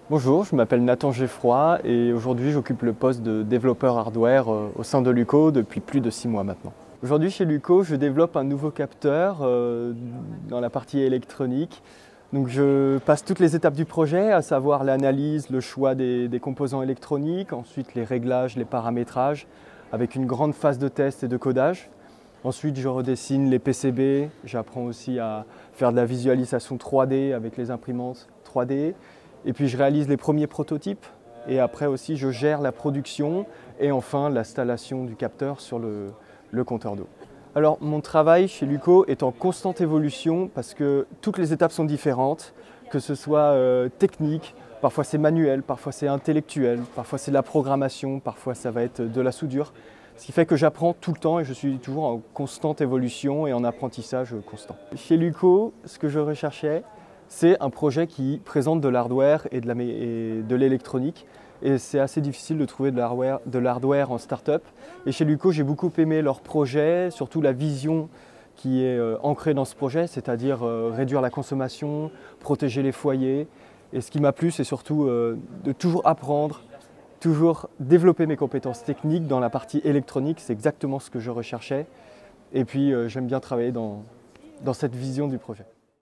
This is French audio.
Bonjour, je m'appelle Nathan Geffroy et aujourd'hui j'occupe le poste de développeur hardware au sein de Luco depuis plus de 6 mois maintenant. Aujourd'hui chez Luco, je développe un nouveau capteur dans la partie électronique. Donc je passe toutes les étapes du projet, à savoir l'analyse, le choix des composants électroniques, ensuite les réglages, les paramétrages, avec une grande phase de test et de codage. Ensuite, je redessine les PCB, j'apprends aussi à faire de la visualisation 3D avec les imprimantes 3D. Et puis je réalise les premiers prototypes et après aussi je gère la production et enfin l'installation du capteur sur le compteur d'eau. Alors mon travail chez Luco est en constante évolution parce que toutes les étapes sont différentes, que ce soit technique, parfois c'est manuel, parfois c'est intellectuel, parfois c'est de la programmation, parfois ça va être de la soudure. Ce qui fait que j'apprends tout le temps et je suis toujours en constante évolution et en apprentissage constant. Chez Luco, ce que je recherchais, c'est un projet qui présente de l'hardware et de l'électronique. Et c'est assez difficile de trouver de l'hardware en start-up. Et chez Luco, j'ai beaucoup aimé leur projet, surtout la vision qui est ancrée dans ce projet, c'est-à-dire réduire la consommation, protéger les foyers. Et ce qui m'a plu, c'est surtout de toujours apprendre, toujours développer mes compétences techniques dans la partie électronique. C'est exactement ce que je recherchais. Et puis, j'aime bien travailler dans cette vision du projet.